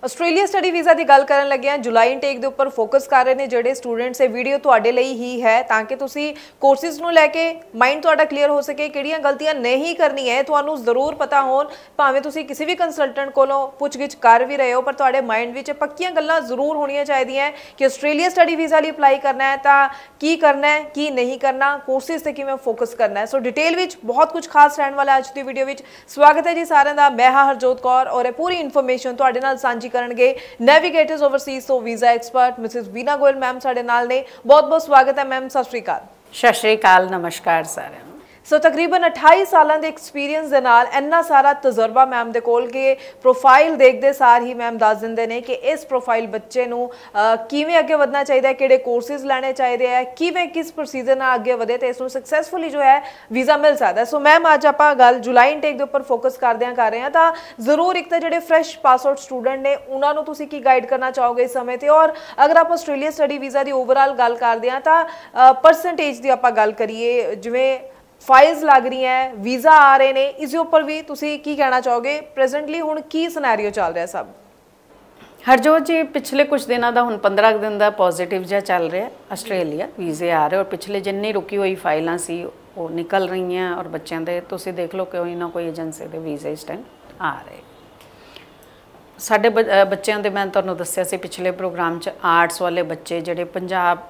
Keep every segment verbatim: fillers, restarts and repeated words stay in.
Australia study visa ਦੀ ਗੱਲ ਕਰਨ ਲੱਗੇ ਹਾਂ। ਜੁਲਾਈ ਇਨਟੇਕ ਦੇ ਉੱਪਰ ਫੋਕਸ ਕਰ ਰਹੇ ਨੇ ਜਿਹੜੇ ਸਟੂਡੈਂਟਸ। ਇਹ ਵੀਡੀਓ ਤੁਹਾਡੇ ਲਈ ਹੀ ਹੈ ਤਾਂ ਕਿ ਤੁਸੀਂ ਕੋਰਸਿਸ ਨੂੰ ਲੈ ਕੇ ਮਾਈਂਡ ਤੁਹਾਡਾ ਕਲੀਅਰ ਹੋ ਸਕੇ, ਕਿਹੜੀਆਂ ਗਲਤੀਆਂ ਨਹੀਂ ਕਰਨੀਆਂ ਹੈ ਤੁਹਾਨੂੰ ਜ਼ਰੂਰ ਪਤਾ ਹੋਣ। ਭਾਵੇਂ ਤੁਸੀਂ ਕਿਸੇ ਵੀ ਕੰਸਲਟੈਂਟ ਕੋਲੋਂ ਪੁੱਛਗਿੱਛ ਕਰ ਵੀ ਰਹੇ ਹੋ, ਪਰ ਤੁਹਾਡੇ ਮਾਈਂਡ ਵਿੱਚ ਪੱਕੀਆਂ ਗੱਲਾਂ ਜ਼ਰੂਰ ਹੋਣੀਆਂ ਚਾਹੀਦੀਆਂ ਕਿ ਆਸਟ੍ਰੇਲੀਆ ਸਟੱਡੀ ਵੀਜ਼ਾ ਲਈ ਅਪਲਾਈ ਕਰਨਾ ਹੈ ਤਾਂ ਕੀ ਕਰਨਾ ਹੈ, ਕੀ ਨਹੀਂ ਕਰਨਾ, ਕੋਰਸਿਸ ਤੇ ਕਿਵੇਂ ਫੋਕਸ ਕਰਨਾ ਹੈ। ਸੋ ਡਿਟੇਲ ਵਿੱਚ ਬਹੁਤ ਕੁਝ ਖਾਸ ਰਹਿਣ ਵਾਲਾ ਅੱਜ ਦੀ ਵੀਡੀਓ ਵਿੱਚ। ਸਵਾਗਤ ਹੈ ਜੀ ਸਾਰਿਆਂ ਦਾ। ਮੈਂ ਹਾਂ ਹਰਜੋਤ ਕੌਰ ਔਰ ਇਹ ਪੂਰੀ ਇਨਫੋਰਮੇਸ਼ਨ ਤੁਹਾਡੇ ਨਾਲ ਸਾਂਝੀ ਕਰਨਗੇ ਨੈਵੀਗੇਟਰਸ ਓਵਰਸੀਜ਼ ਤੋਂ visa expert Mrs Veena Goyal ma'am ਸਾਡੇ ਨਾਲ ਨੇ। बहुत बहुत स्वागत है मैम। सत श्री अकाल। सत श्री अकाल, नमस्कार सारे। सो तकरीबन अठाई सालों के एक्सपीरियंस के नाल इन्ना सारा तजुर्बा मैम दे कोल के प्रोफाइल देखते सार ही मैम दस देंगे ने कि इस प्रोफाइल बच्चे नूं किवें अगे वधना चाहिए, किहड़े कोर्सिस लैने चाहिए है, किवें किस प्रोसीजर नाल अगे वधे ते इसनूं सक्सैसफुली जो है वीज़ा मिल सकता है। सो मैम अज आपां गल जुलाई इनटेक दे उपर फोकस करदियां कर रहे हैं तां जरूर एक तां जिहड़े फ्रैश पास आउट स्टूडेंट ने उन्हां नूं तुसीं की गाइड करना चाहोगे इस समय ते, और अगर आप आस्ट्रेलिया स्टडी वीज़ा की ओवरऑल गल करदे हां तां परसेंटेज की आपां गल करिए, जिवें फाइल्स लग रही हैं, वीज़ा आ रहे हैं, इस उपर भी तुसी की कहना चाहोगे? प्रेजेंटली हुण की सिनेरियो चल रहा है सब? हरजोत जी, पिछले कुछ दिनों का हुण पंद्रह दिन का पॉजिटिव जिहा चल रहा है। आस्ट्रेलिया वीज़े आ रहे और पिछले जिन्नी रुकी हुई फाइलां सी वो निकल रही हैं और बच्चों के तुसी देख लो कोई ना कोई एजेंसी के वीज़े इस टाइम आ रहे। साडे बच्चों के मैं तुहानूं दस्सिया सी पिछले प्रोग्राम च आर्ट्स वाले बच्चे जिहड़े Punjab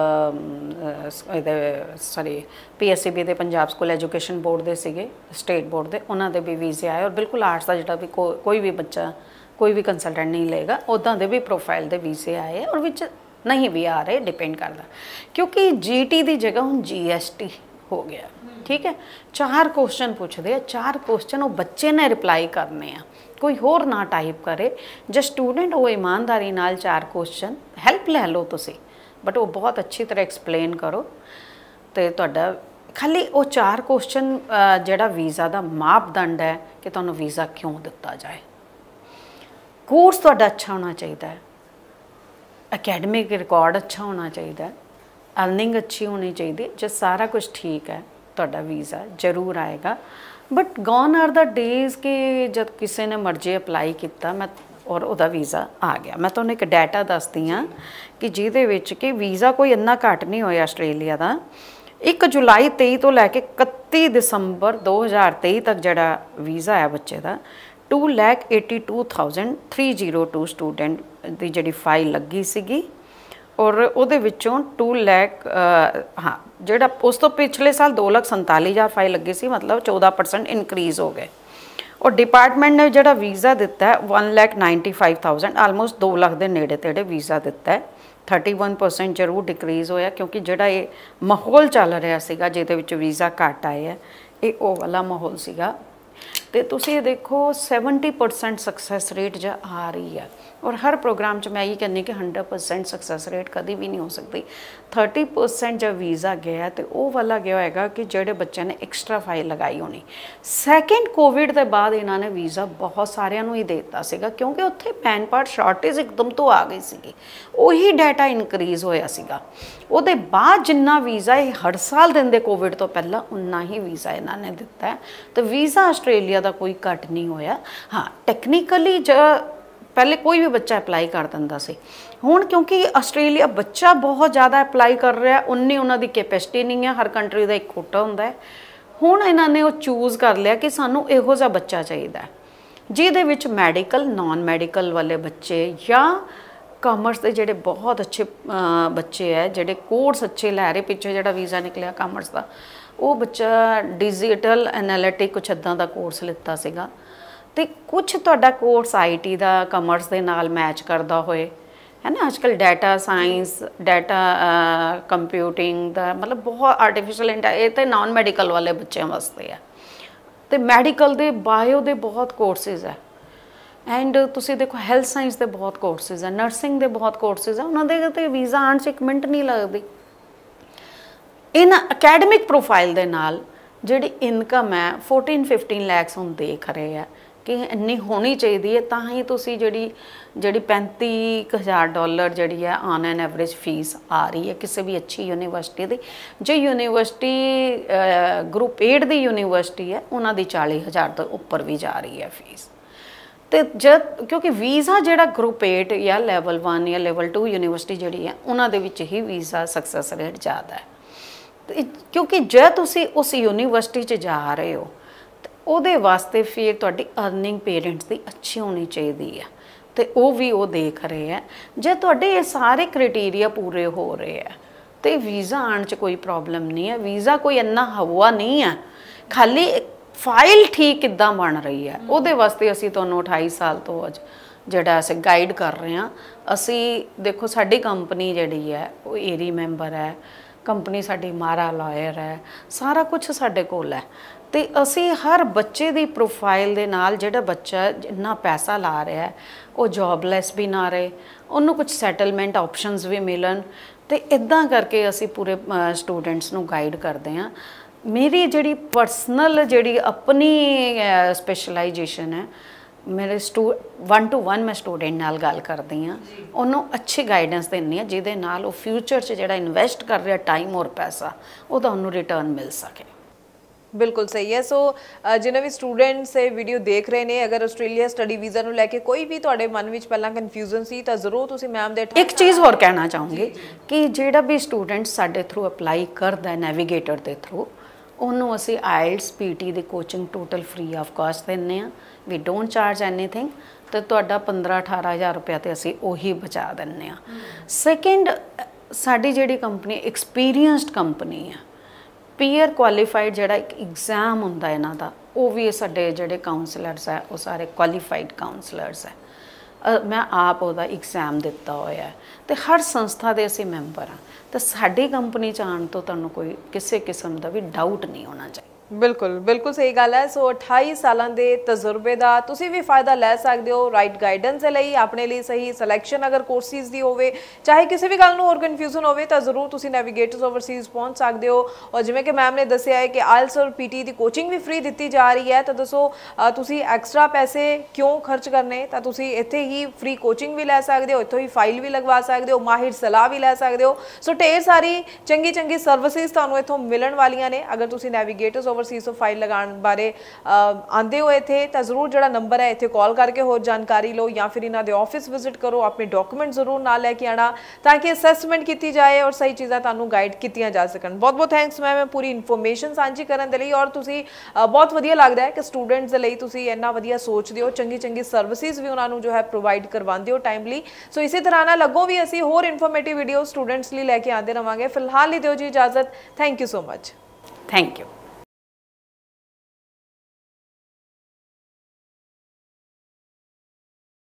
sorry P S C B के पंजाब स्कूल एजुकेशन बोर्ड के सीगे, स्टेट बोर्ड के, उन्होंने भी वीज़े आए और बिल्कुल आर्ट्स का जो भी को, कोई भी बच्चा कोई भी कंसलटेंट नहीं लेगा उदा के भी प्रोफाइल के वीज़े आए और विच नहीं भी आ रहे, डिपेंड करता क्योंकि जी टी की जगह हुण जी एस टी हो गया। ठीक है, चार क्वेश्चन पूछते हैं, चार क्वेश्चन वो बच्चे ने रिप्लाई करने हैं, कोई होर ना टाइप करे। जो स्टूडेंट वो ईमानदारी नाल चार क्वेश्चन हैल्प ले लो तुसी, बट वो बहुत अच्छी तरह एक्सप्लेन करो तो तुहाडा खाली वो चार क्वेश्चन जिहड़ा वीज़ा का मापदंड है कि तुहानूं वीज़ा क्यों दिता जाए। कोर्स तुहाडा अच्छा होना चाहिए, अकैडमिक रिकॉर्ड अच्छा होना चाहिए, अर्निंग अच्छी होनी चाहिए। जो सारा कुछ ठीक है तुहाडा वीज़ा जरूर आएगा। But gone are the days कि जब किसी ने मर्जी अप्लाई किया मैं और उहदा वीज़ा आ गया। मैं तुहानूं एक डाटा दसदी हाँ कि जिहदे विच कि वीज़ा कोई इन्ना घट नहीं होया आस्ट्रेलिया का। एक जुलाई तेई तो लैके इकत्ती दिसंबर दो हज़ार तेई तक जिहड़ा वीज़ा है बच्चे का two lakh eighty two thousand three zero two student की जिहड़ी फाइल लगी सीगी और उहदे विचों टू लैख हाँ जिहड़ा उस तो पिछले साल दो लख संताली हज़ार फाइल लगी सी, मतलब चौदह परसेंट इनक्रीज़ हो गए। और डिपार्टमेंट ने जो वीज़ा दिता है one lakh ninety five thousand almost दो लख के नेड़े तेड़े वीज़ा दिता है। थर्टी वन परसेंट जरूर डिक्रीज़ होया क्योंकि जोड़ा ये माहौल चल रहा सीगा जिहदे विच वीज़ा घट आए है, ये वो वाला माहौल सीगा। तो तुसीं देखो सैवनटी परसेंट सक्सैस रेट जो आ रही है और हर प्रोग्राम च मैं ये कहनी कि हंड्रड परसेंट सक्सैस रेट कभी भी नहीं हो सकती। थर्टी परसेंट जब वीज़ा गया तो वो वाला गया होगा कि जोड़े बच्चे ने एक्सट्रा फाइल लगाई होनी। सैकेंड कोविड के बाद इन्होंने वीज़ा बहुत सारिਆਂ ਨੂੰ ही देता सीगा क्योंकि उत्थे पैन पार्ट शॉर्टेज एकदम तो आ गई सी, उही डाटा इनक्रीज़ होया सीगा। ਉਹਦੇ बाद जिन्ना वीज़ा ये हर साल देंदे कोविड तो पहला उन्ना ही वीज़ा इन्होंने दिता है। तो वीज़ा आस्ट्रेलिया का कोई घट नहीं होया। हाँ टैक्नीकली ज पहले कोई भी बच्चा अप्लाई कर दिंदा सी, हुण क्योंकि आस्ट्रेलिया बच्चा बहुत ज़्यादा अप्लाई कर रहा उन्नी उन्हां दी कैपेसिटी नहीं है, हर कंट्री का एक कोटा हुंदा है। हुण इन्होंने वो चूज़ कर लिया कि सानू इहो जिहा बच्चा चाहिए जिहदे विच मैडिकल नॉन मैडिकल वाले बच्चे या कामर्स के जोड़े बहुत अच्छे बच्चे है जोड़े कोर्स अच्छे लै रहे। पिछे जो वीज़ा निकलिया कामर्स का वो बच्चा डिजिटल एनालिटिक कुछ इदां दा कोर्स लिता सीगा तो कुछ तुहाडा कोर्स आई टी का कामर्स के नाल मैच करता होए है ना। आजकल डाटा साइंस डाटा कंप्यूटिंग का मतलब बहुत आर्टिफिशियल ये तो नॉन मैडिकल वाले बच्चों वास्ते है। तो मैडिकल के बायो के बहुत कोर्सिज है एंड तुसी देखो हैल्थ साइंस के बहुत कोर्सिज है, नर्सिंग के बहुत कोर्सिज है, उन्होंने तो वीज़ा आने से एक मिनट नहीं लगती। इन अकैडमिक प्रोफाइल के नाल जिहड़ी इनकम है फोर्टीन फिफ्टीन लैक्स हम देख रहे हैं कि इन्नी होनी चाहिए है, तां ही तुसी जिहड़ी जिहड़ी पैंती हज़ार डॉलर जिहड़ी है ऑन एन एवरेज फीस आ रही है किसी भी अच्छी यूनिवर्सिटी की। जो यूनिवर्सिटी ग्रुप एट की यूनिवर्सिटी है उन्होंने चाली हज़ार तो उपर भी जा रही है फीस। ਤੇ ਜਦ ਕਿਉਂਕਿ ਵੀਜ਼ਾ ਜਿਹੜਾ ਗਰੁੱਪ एट ਜਾਂ ਲੈਵਲ वन ਜਾਂ ਲੈਵਲ टू ਯੂਨੀਵਰਸਿਟੀ ਜਿਹੜੀ ਹੈ ਉਹਨਾਂ ਦੇ ਵਿੱਚ ਹੀ ਵੀਜ਼ਾ ਸਕਸੈਸ ਰੇਟ ਜ਼ਿਆਦਾ ਹੈ। ਤੇ ਕਿਉਂਕਿ ਜੇ ਤੁਸੀਂ ਉਸ ਯੂਨੀਵਰਸਿਟੀ 'ਚ ਜਾ ਰਹੇ ਹੋ ਤੇ ਉਹਦੇ ਵਾਸਤੇ ਫਿਰ ਤੁਹਾਡੀ ਅਰਨਿੰਗ ਪੇਰੈਂਟਸ ਦੀ ਅੱਛੀ ਹੋਣੀ ਚਾਹੀਦੀ ਹੈ ਤੇ ਉਹ ਵੀ ਉਹ ਦੇਖ ਰਹੇ ਹੈ। ਜੇ ਤੁਹਾਡੇ ਇਹ ਸਾਰੇ ਕ੍ਰਾਈਟੇਰੀਆ ਪੂਰੇ ਹੋ ਰਹੇ ਹੈ ਤੇ ਵੀਜ਼ਾ ਆਉਣ 'ਚ ਕੋਈ ਪ੍ਰੋਬਲਮ ਨਹੀਂ ਹੈ। ਵੀਜ਼ਾ ਕੋਈ ਇੰਨਾ ਹਵਾ ਨਹੀਂ ਹੈ, ਖਾਲੀ फाइल ठीक किद्दां बन रही है ਉਹਦੇ ਵਾਸਤੇ ਅਸੀਂ ਤੁਹਾਨੂੰ अठाई साल तो ਅੱਜ ਜਿਹੜਾ ਅਸੀਂ ਗਾਈਡ ਕਰ ਰਹੇ ਹਾਂ। ਅਸੀਂ ਦੇਖੋ ਸਾਡੀ ਕੰਪਨੀ ਜਿਹੜੀ ਹੈ ਉਹ ਏਰੀ ਮੈਂਬਰ ਹੈ, ਕੰਪਨੀ ਸਾਡੀ ਮਾਰਾ ਲਾਇਰ ਹੈ, ਸਾਰਾ ਕੁਝ ਸਾਡੇ ਕੋਲ ਹੈ ਤੇ ਅਸੀਂ ਹਰ ਬੱਚੇ ਦੀ ਪ੍ਰੋਫਾਈਲ ਦੇ ਨਾਲ ਜਿਹੜਾ ਬੱਚਾ ਜਿੰਨਾ ਪੈਸਾ ਲਾ ਰਿਹਾ ਹੈ ਉਹ ਜੌਬਲੈਸ ਵੀ ਨਾ ਰਹੇ, ਉਹਨੂੰ ਕੁਝ ਸੈਟਲਮੈਂਟ ਆਪਸ਼ਨਸ ਵੀ ਮਿਲਣ ਤੇ ਇਦਾਂ ਕਰਕੇ ਅਸੀਂ ਪੂਰੇ ਸਟੂਡੈਂਟਸ ਨੂੰ ਗਾਈਡ ਕਰਦੇ ਹਾਂ। मेरी जी परसनल जी अपनी स्पैशलाइजेशन है, मेरे स्टू वन टू वन मैं स्टूडेंट नाल गल करती हाँ, उन्होंने अच्छी गाइडेंस देनी है जिहदे नाल वो फ्यूचर च जिहड़ा इन्वेस्ट कर रहा टाइम और पैसा वो उन्होंने रिटर्न मिल सके। बिल्कुल सही है। सो जिन्हें भी स्टूडेंट्स ये वीडियो देख रहे हैं, अगर आस्ट्रेलिया स्टडी वीज़ा ਨੂੰ ਲੈ ਕੇ ਕੋਈ ਵੀ ਤੁਹਾਡੇ ਮਨ ਵਿੱਚ ਪਹਿਲਾਂ ਕਨਫਿਊਜ਼ਨ ਸੀ ਤਾਂ ਜ਼ਰੂਰ ਤੁਸੀਂ ਮੈਮ ਦੇ ਇੱਕ ਚੀਜ਼ ਹੋਰ ਕਹਿਣਾ ਚਾਹੂੰਗੀ ਕਿ ਜਿਹੜਾ ਵੀ ਸਟੂਡੈਂਟ ਸਾਡੇ ਥਰੂ ਅਪਲਾਈ ਕਰਦਾ ਹੈ ਨੈਵੀਗੇਟਰ ਦੇ ਥਰੂ, ਉਹਨੂੰ ਅਸੀਂ ਆਇਲਟਸ ਪੀਟੀ ਦੀ coaching total free of cost ਦਿੰਦੇ ਹਾਂ। ਵੀ ਡੋਂਟ ਚਾਰਜ ਐਨੀਥਿੰਗ ਤੇ ਤੁਹਾਡਾ पंद्रह अठारह हज़ार रुपया ਤੇ ਅਸੀਂ ਉਹੀ ਬਚਾ ਦਿੰਦੇ ਹਾਂ। ਸੈਕਿੰਡ, ਸਾਡੀ ਜਿਹੜੀ ਕੰਪਨੀ ਐਕਸਪੀਰੀਅੰਸਡ ਕੰਪਨੀ ਹੈ, ਪੀਅਰ ਕੁਆਲੀਫਾਈਡ ਜਿਹੜਾ ਇੱਕ ਐਗਜ਼ਾਮ ਹੁੰਦਾ ਇਹਨਾਂ ਦਾ ਉਹ ਵੀ ਸਾਡੇ ਜਿਹੜੇ ਕਾਉਂਸਲਰਸ ਹੈ ਉਹ ਸਾਰੇ ਕੁਆਲੀਫਾਈਡ ਕਾਉਂਸਲਰਸ ਹੈ। मैं आप ਉਹਦਾ एग्जाम ਦਿੱਤਾ ਹੋਇਆ ਹੈ ਤੇ ਹਰ ਸੰਸਥਾ ਦੇ ਅਸੀਂ ਮੈਂਬਰ ਹਾਂ ਤੇ ਸਾਡੀ ਕੰਪਨੀ ਚ ਆਉਣ ਤੋਂ ਤੁਹਾਨੂੰ ਕੋਈ ਕਿਸੇ ਕਿਸਮ ਦਾ ਵੀ ਡਾਊਟ ਨਹੀਂ ਹੋਣਾ ਚਾਹੀਦਾ। बिल्कुल बिल्कुल सही गल है। सो अठाई साल के तजुर्बे का तुसी भी फायदा लै सकते हो राइट गाइडेंस के लिए, अपने लिए सही सिलेक्शन अगर कोर्सिस की होवे, चाहे किसी भी गल होर कन्फ्यूजन होवे तो जरूर तुसी नैविगेटर्स ओवरसीज़ पहुँच सकते हो। और जिवें कि मैम ने दसिया है कि आइल्स और पीटी की कोचिंग भी फ्री दी जा रही है, तो दसो तुसी एक्सट्रा पैसे क्यों खर्च करने, तो तुसी इत्थे ही फ्री कोचिंग भी लै सकते हो, इत्थों ही फाइल भी लगवा सकते हो, माहिर सलाह भी लै सकते हो। सो ढेर सारी चंगी चंगी सर्विसिज तुहानूं इत्थों मिलण वालियां ने। अगर तुसी नैविगेटर्स ओवरसीज़ तो फाइल लगाने बारे आते हो इत्थे तो जरूर जो नंबर है इत्थे कॉल करके होर जानकारी लो या फिर इन्हों के ऑफिस विजिट करो, अपने डॉक्यूमेंट जरूर ना लैके आना ताकि असैसमेंट की जाए और सही चीज़ां तुहानूं गाइड कीतियां जा सकन। बहुत बहुत थैंक्स मैम पूरी इन्फॉर्मेशन सांझी करने के लिए। और तुसी बहुत वधिया लगता है कि स्टूडेंट्स के लिए तुसी इन्ना वधिया सोचते हो, चंगी चंगी सर्विसिज भी उन्होंने जो है प्रोवाइड करवाते हो टाइमली। सो इसी तरह ना लगो भी असी होर इन्फॉर्मेटिव वीडियो स्टूडेंट्स लिए लैके आते रहांगे। फिलहाल ही दिओ जी इजाजत। Thank you so much. Thank you.